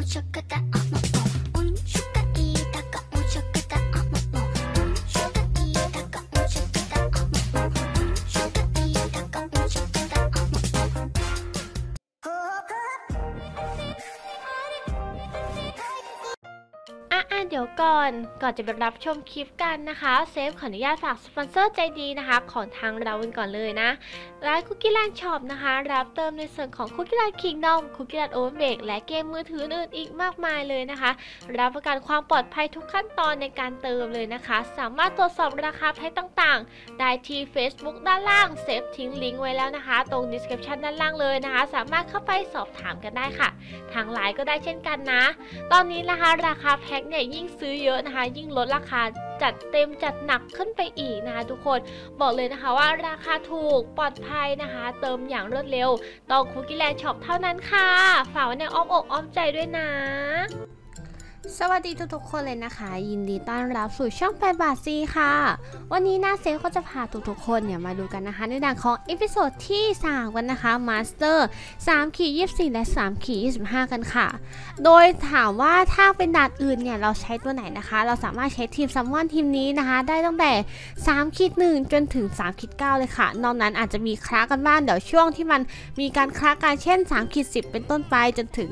เดี๋ยวก่อนจะไปรับชมคลิปกันนะคะเซฟขออนุญาตฝากสปอนเซอร์ใจดีนะคะของทางเรากันก่อนเลยนะร้านคุกกี้แลนด์ช็อปนะคะรับเติมในส่วนของคุกกี้แลนด์คิงดอมคุกกี้แลนด์โอเวอร์เบกและเกมมือถืออื่นอีกมากมายเลยนะคะรับประกันความปลอดภัยทุกขั้นตอนในการเติมเลยนะคะสามารถตรวจสอบราคาแพ็คต่างๆได้ที่ Facebook ด้านล่างเซฟทิ้งลิงก์ไว้แล้วนะคะตรง description ด้านล่างเลยนะคะสามารถเข้าไปสอบถามกันได้ค่ะทางไลน์ก็ได้เช่นกันนะตอนนี้นะคะราคาแพ็คเนี่ยยิ่งซื้อเยอะนะคะยิ่งลดราคาจัดเต็มจัดหนักขึ้นไปอีกนะคะทุกคนบอกเลยนะคะว่าราคาถูกปลอดภัยนะคะเติมอย่างรวดเร็วต้องคุกกี้แลนด์ช็อปเท่านั้นค่ะฝากไว้ในอ้อมอกอ้อมใจด้วยนะสวัสดีทุกๆคนเลยนะคะยินดีต้อนรับสู่ช่อง8 บาทซีค่ะวันนี้นะเซฟก็จะพาทุกๆคนเนี่ยมาดูกันนะคะในด่านของเอพิโซดที่3กันนะคะมาสเตอร์3-24และ3-25กันค่ะโดยถามว่าถ้าเป็นด่านอื่นเนี่ยเราใช้ตัวไหนนะคะเราสามารถใช้ทีมซัมมอนทีมนี้นะคะได้ตั้งแต่3-1จนถึง3-9เลยค่ะนอกนั้นอาจจะมีคลากันบ้างเดี๋ยวช่วงที่มันมีการคลากันเช่น3-10เป็นต้นไปจนถึง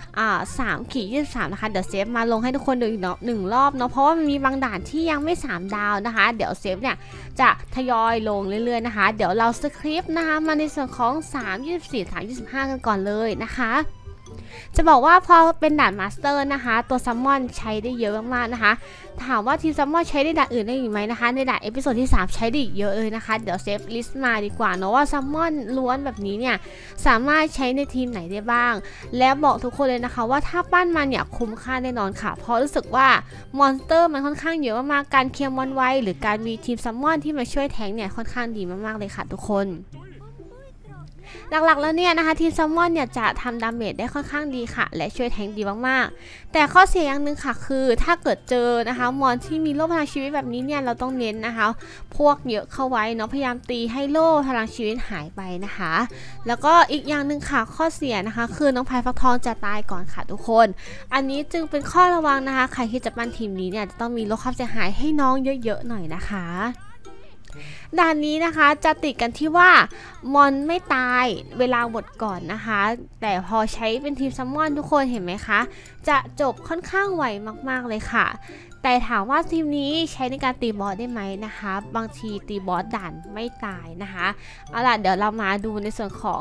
3-23นะคะเดี๋ยวเซฟมาลงให้ทุกคนดูอีก1 รอบเนาะเพราะว่ามันมีบางด่านที่ยังไม่3 ดาวนะคะเดี๋ยวเซฟเนี่ยจะทยอยลงเรื่อยๆนะคะเดี๋ยวเราสคริปต์นะคะมาในส่วนของ3-24 3-25กันก่อนเลยนะคะจะบอกว่าพอเป็นด่านมาสเตอร์นะคะตัวซัมมอนใช้ได้เยอะมากๆนะคะถามว่าทีมซัมมอนใช้ได้ด่านอื่นได้อีกไหมนะคะในด่านเอพิโซดที่3ใช้ได้เยอะเลยนะคะเดี๋ยวเซฟลิสต์มาดีกว่าเนาะว่าซัมมอนล้วนแบบนี้เนี่ยสามารถใช้ในทีมไหนได้บ้างและบอกทุกคนเลยนะคะว่าถ้าปั้นมาเนี่ยคุ้มค่าแน่นอนค่ะเพราะรู้สึกว่ามอนสเตอร์มันค่อนข้างเยอะมากๆการเคลียร์มอนไวหรือการมีทีมซัมมอนที่มาช่วยแทงเนี่ยค่อนข้างดีมากๆเลยค่ะทุกคนหลักๆแล้วเนี่ยนะคะทีมซัมมอนเนี่ยจะทำดาเมจได้ค่อนข้างดีค่ะและช่วยแทงดีมากๆแต่ข้อเสียอย่างหนึ่งค่ะคือถ้าเกิดเจอนะคะมอนที่มีโล่พลังชีวิตแบบนี้เนี่ยเราต้องเน้นนะคะพวกเยอะเข้าไว้เนาะพยายามตีให้โล่พลังชีวิตหายไปนะคะแล้วก็อีกอย่างหนึ่งค่ะข้อเสียนะคะคือน้องพายฟักทองจะตายก่อนค่ะทุกคนอันนี้จึงเป็นข้อระวังนะคะใครที่จะปั้นทีมนี้เนี่ยจะต้องมีลดความเสียหายให้น้องเยอะๆหน่อยนะคะด่านนี้นะคะจะติดกันที่ว่ามอนไม่ตายเวลาหมดก่อนนะคะแต่พอใช้เป็นทีมซัมมอนทุกคนเห็นไหมคะจะจบค่อนข้างไวมากๆเลยค่ะแต่ถามว่าทีมนี้ใช้ในการตีบอสได้ไหมนะคะบางทีตีบอสด่านไม่ตายนะคะเอาล่ะเดี๋ยวเรามาดูในส่วนของ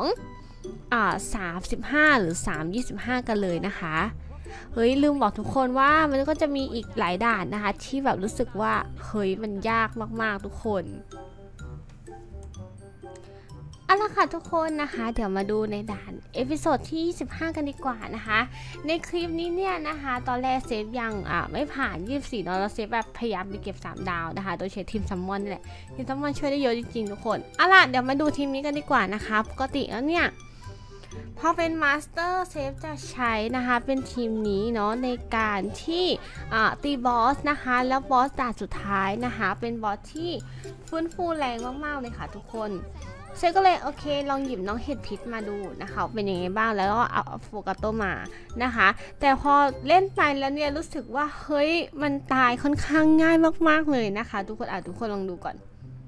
35หรือ3-25กันเลยนะคะเฮ้ยลืมบอกทุกคนว่ามันก็จะมีอีกหลายด่านนะคะที่แบบรู้สึกว่าเฮ้ยมันยากมากๆทุกคนเอาละค่ะทุกคนนะคะเดี๋ยวมาดูในด่านเอพิโซดที่25กันดีกว่านะคะในคลิปนี้เนี่ยนะคะตอนแรกเซฟยังไม่ผ่าน24เนาะเราเซฟแบบพยายามไปเก็บ3 ดาวนะคะโดยใช้ทีมซัมมอนนี่แหละทีมซัมมอนช่วยได้เยอะจริงๆทุกคนเอาล่ะเดี๋ยวมาดูทีมนี้กันดีกว่านะคะปกติแล้วเนี่ยพอเป็นมาสเตอร์เซฟจะใช้นะคะเป็นทีมนี้เนาะในการที่ตีบอสนะคะแล้วบอสด่านสุดท้ายนะคะเป็นบอสที่ฟื้นฟูแรงมากๆเลยค่ะทุกคนเซฟก็เลยโอเคลองหยิบน้องเห็ดพิษมาดูนะคะเป็นยังไงบ้างแล้วก็เอาโฟกัสโตมานะคะแต่พอเล่นไปแล้วเนี่ยรู้สึกว่าเฮ้ยมันตายค่อนข้างง่ายมากๆเลยนะคะทุกคนทุกคนลองดูก่อน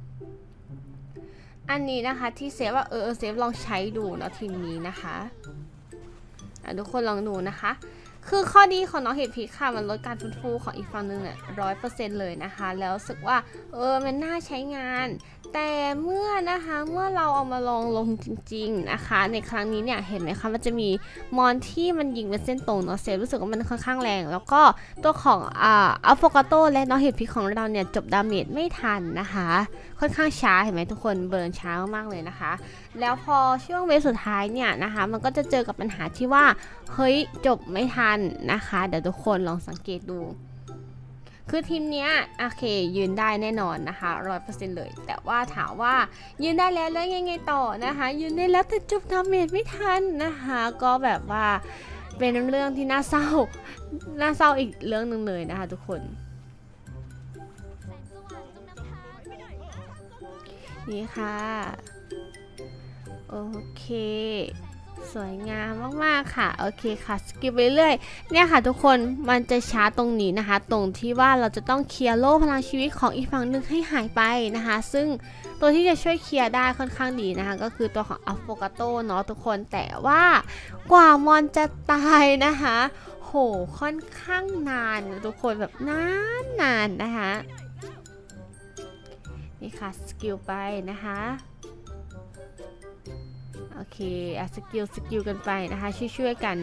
อันนี้นะคะที่เซฟว่าเซฟลองใช้ดูเนาะทีมนี้นะคะทุกคนลองดูนะคะคือข้อดีของน้องเห็ดพิษค่ะมันลดการฟื้นฟูของอีกฝั่งนึงเนี่ย100%เลยนะคะแล้วรู้สึกว่ามันน่าใช้งานแต่เมื่อเราเอามาลงจริงๆนะคะในครั้งนี้เนี่ยเห็นไหมคะมันจะมีมอนที่มันยิงเป็นเส้นตรงเนาะเซฟรู้สึกว่ามันค่อนข้างแรงแล้วก็ตัวของอัลโฟกาโตและน้องเห็ดพิษของเราเนี่ยจบดาเมจไม่ทันนะคะค่อนข้างช้าเห็นไหมทุกคนเบิร์นช้ามากเลยนะคะแล้วพอช่วงเวฟสุดท้ายเนี่ยนะคะมันก็จะเจอกับปัญหาที่ว่าเฮ้ยจบไม่ทันนะคะเดี๋ยวทุกคนลองสังเกตดูคือทีมเนี้ยโอเคยืนได้แน่นอนนะคะ100%เลยแต่ว่าถามว่ายืนได้แล้วยังไงต่อนะคะยืนได้แล้วแต่จบดาเมจไม่ทันนะคะก็แบบว่าเป็นเรื่องที่น่าเศร้าอีกเรื่องหนึ่งเลยนะคะทุกคนนี่ค่ะโอเคสวยงามมากๆค่ะโอเคค่ะสกิปไปเรื่อยเนี่ยค่ะทุกคนมันจะช้าตรงนี้นะคะตรงที่ว่าเราจะต้องเคลียร์โล่พลังชีวิตของอีกฝั่งหนึ่งให้หายไปนะคะซึ่งตัวที่จะช่วยเคลียร์ได้ค่อนข้างดีนะคะก็คือตัวของอัฟโฟกาโตเนาะทุกคนแต่ว่ากว่ามอนจะตายนะคะโหค่อนข้างนานทุกคนแบบนานนะคะนี่ค่ะสกิลไปนะคะโอเคสกิลกันไปนะคะช่วยกัน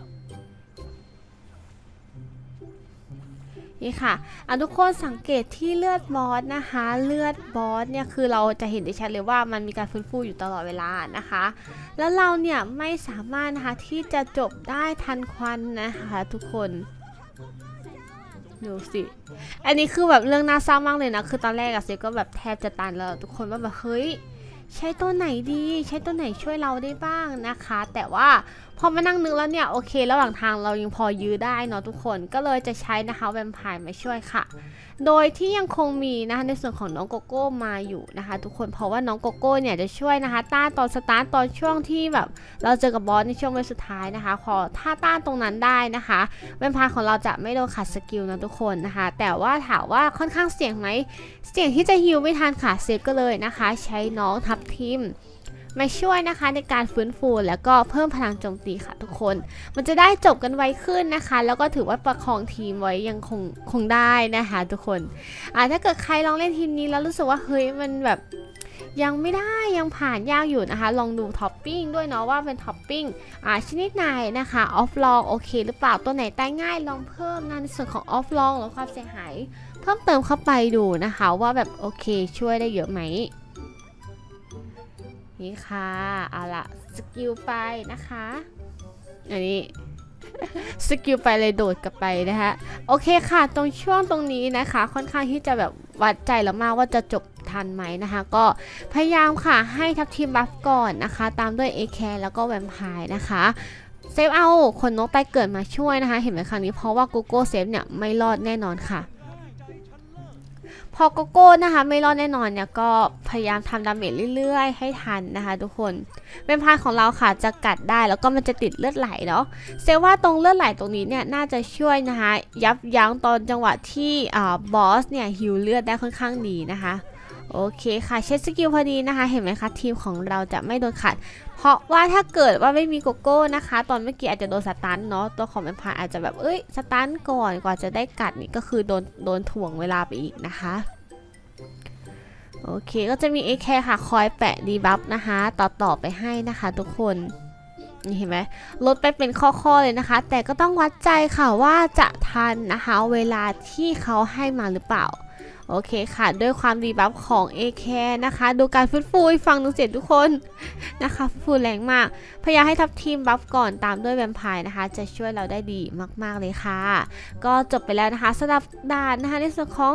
นี่ค่ะทุกคนสังเกตที่เลือดบอสนะคะเลือดบอสเนี่ยคือเราจะเห็นได้ชัดเลยว่ามันมีการฟื้นฟูอยู่ตลอดเวลานะคะแล้วเราเนี่ยไม่สามารถนะคะที่จะจบได้ทันควันนะคะทุกคนดูสิอันนี้คือแบบเรื่องน่าเศร้ามากเลยนะคือตอนแรกเซก็แบบแทบจะตันแล้วทุกคนว่าแบบเฮ้ยใช้ตัวไหนดีใช้ตัวไหนช่วยเราได้บ้างนะคะแต่ว่าพอมานั่งนึกแล้วเนี่ยโอเคระหว่างทางเรายังพอยื้อได้เนาะทุกคนก็เลยจะใช้นะคะแวมไพร์มาช่วยค่ะโดยที่ยังคงมีนะคะในส่วนของน้องโกโก้มาอยู่นะคะทุกคนเพราะว่าน้องโกโก้เนี่ยจะช่วยนะคะต้านตอนสตาร์ตตอนช่วงที่แบบเราเจอกับบอสในช่วงเวลาสุดท้ายนะคะพอถ้าต้านตรงนั้นได้นะคะแวมไพร์ของเราจะไม่โดนขัดสกิลนะทุกคนนะคะแต่ว่าถามว่าค่อนข้างเสี่ยงไหมเสี่ยงที่จะฮิลไม่ทันค่ะเซฟก็เลยนะคะใช้น้องทับทิมมาช่วยนะคะในการฟื้นฟูแล้วก็เพิ่มพลังโจมตีค่ะทุกคนมันจะได้จบกันไวขึ้นนะคะแล้วก็ถือว่าประคองทีมไว้ยังคงได้นะคะทุกคนถ้าเกิดใครลองเล่นทีมนี้แล้วรู้สึกว่าเฮ้ยมันแบบยังไม่ได้ยังผ่านยากอยู่นะคะลองดูท็อปปิ้งด้วยเนาะว่าเป็นท็อปปิ้งชนิดไหนนะคะออฟลองโอเคหรือเปล่าตัวไหนตายง่ายลองเพิ่มในส่วนของออฟลองหรือความเสียหายเพิ่มเติมเข้าไปดูนะคะว่าแบบโอเคช่วยได้เยอะไหมนี่ค่ะเอาละสกิลไปนะคะอันนี้สกิลไปเลยโดดกลับไปนะคะโอเคค่ะตรงช่วงตรงนี้นะคะค่อนข้างที่จะแบบวัดใจแล้วมากว่าจะจบทันไหมนะคะก็พยายามค่ะให้ทัพทีมบัฟก่อนนะคะตามด้วยเอแคร์แล้วก็แวมไพร์นะคะเซฟเอาคนนกไตเกิดมาช่วยนะคะเห็นไหมครั้งนี้เพราะว่าโกโก้เซฟเนี่ยไม่รอดแน่นอนค่ะพอโกโก้นะคะไม่รอดแน่นอนเนี่ยก็พยายามทำดาเมจเรื่อยๆให้ทันนะคะทุกคนแวมไพร์ของเราค่ะจะกัดได้แล้วก็มันจะติดเลือดไหลเนาะเซว่าตรงเลือดไหลตรงนี้เนี่ยน่าจะช่วยนะคะยับยั้งตอนจังหวะที่บอสเนี่ยฮิวเลือดได้ค่อนข้างดีนะคะโอเคค่ะเช็ดสกิลพอดีนะคะเห็นไหมคะทีมของเราจะไม่โดนขัดเพราะว่าถ้าเกิดว่าไม่มีโกโก้นะคะตอนเมื่อกี้อาจจะโดนสตันเนาะตัวของแวมไพร์อาจจะแบบสตันก่อนกว่าจะได้กัดนี่ก็คือโดนถ่วงเวลาไปอีกนะคะโอเคก็จะมี AK ค่ะคอยแปะดีบัฟนะคะต่อไปให้นะคะทุกคนนี่เห็นไหมลดไปเป็นข้อเลยนะคะแต่ก็ต้องวัดใจค่ะว่าจะทันนะคะเวลาที่เขาให้มาหรือเปล่าโอเคค่ะด้วยความดีบัฟของ AK นะคะดูการฟื้นฟูฟังดูเสร็จทุกคนนะคะฟูแรงมากพยายามให้ทัพทีมบัฟก่อนตามด้วยแวมไพร์นะคะจะช่วยเราได้ดีมากๆเลยค่ะก็จบไปแล้วนะคะสำหรับด่านนะคะในส่วนของ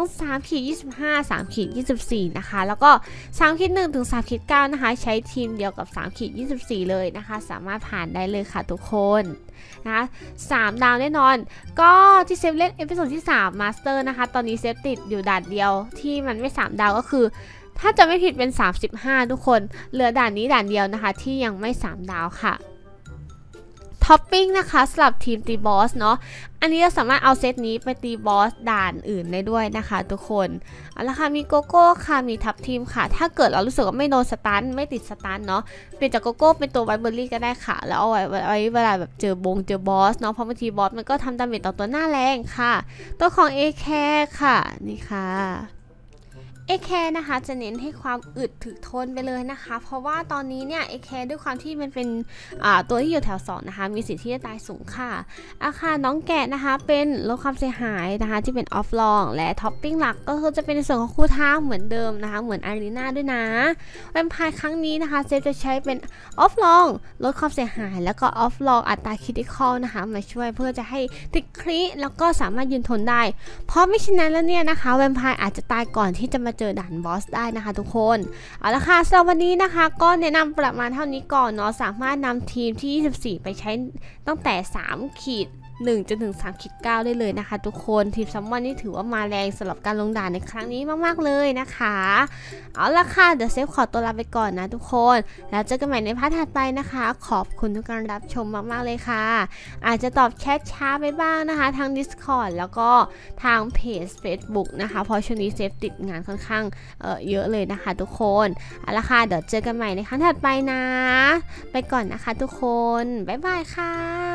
3-25 3-24นะคะแล้วก็3-1ถึง3-9นะคะใช้ทีมเดียวกับ3-24เลยนะคะสามารถผ่านได้เลยค่ะทุกคนนะคะ3ดาวแน่นอนก็ที่เซฟเล่นเอพิโซดที่3มาสเตอร์นะคะตอนนี้เซฟติดอยู่ด่านเดียวที่มันไม่3ดาวก็คือถ้าจะไม่ผิดเป็น35ทุกคนเหลือด่านนี้ด่านเดียวนะคะที่ยังไม่3ดาวค่ะท็อปปิ้งนะคะสำหรับทีมตีบอสเนาะอันนี้เราสามารถเอาเซตนี้ไปตีบอสด่านอื่นได้ด้วยนะคะทุกคนเอาละค่ะมีโกโก้ค่ะมีทับทีมค่ะถ้าเกิดเรารู้สึกว่าไม่โดนสตันไม่ติดสตันเนาะเปลี่ยนจากโกโก้เป็นตัวไวเบอร์รี่ก็ได้ค่ะแล้วเอาไว้เวลาแบบเจอบอสเนาะเพราะบางทีบอสมันก็ทำดาเมจต่อตัวหน้าแรงค่ะตัวของ A แคร์ค่ะนี่ค่ะเอแคร์นะคะจะเน้นให้ความอึดถึกทนไปเลยนะคะเพราะว่าตอนนี้เนี่ยเอแคร์ด้วยความที่มันเป็นตัวที่อยู่แถว2นะคะมีสิทธิ์ที่จะตายสูงค่ะน้องแกะนะคะเป็นลดความเสียหายนะคะที่เป็นออฟลองและท็อปปิ้งหลักก็คือจะเป็นในส่วนของคู่ท้าเหมือนเดิมนะคะเหมือนอารีนาด้วยนะแวมไพร์ครั้งนี้นะคะเซฟจะใช้เป็นออฟลองลดความเสียหายแล้วก็ออฟลองอัตราคริติคอลนะคะมาช่วยเพื่อจะให้ติดคริแล้วก็สามารถยืนทนได้เพราะไม่เช่นนั้นแล้วเนี่ยนะคะแวมไพร์อาจจะตายก่อนที่จะมาเจอด่านบอสได้นะคะทุกคนเอาละค่ะสำหรับวันนี้นะคะก็แนะนำประมาณเท่านี้ก่อนเนาะสามารถนำทีมที่24ไปใช้ตั้งแต่ 1จนถึง3.9ได้เลยนะคะทุกคนทีมซัมมอนนี่ถือว่ามาแรงสำหรับการลงด่านในครั้งนี้มากๆเลยนะคะเอาละค่ะเดี๋ยวเซฟขอตัวลาไปก่อนนะทุกคนแล้วเจอกันใหม่ในพาร์ทถัดไปนะคะขอบคุณทุกการรับชมมากๆเลยค่ะอาจจะตอบแชทช้าไปบ้างนะคะทาง Discord แล้วก็ทางเพจ Facebook นะคะเพราะช่วงนี้เซฟติดงานค่อนข้างเยอะเลยนะคะทุกคนเอาละค่ะเดี๋ยวเจอกันใหม่ในครั้งถัดไปนะไปก่อนนะคะทุกคนบ๊ายบายค่ะ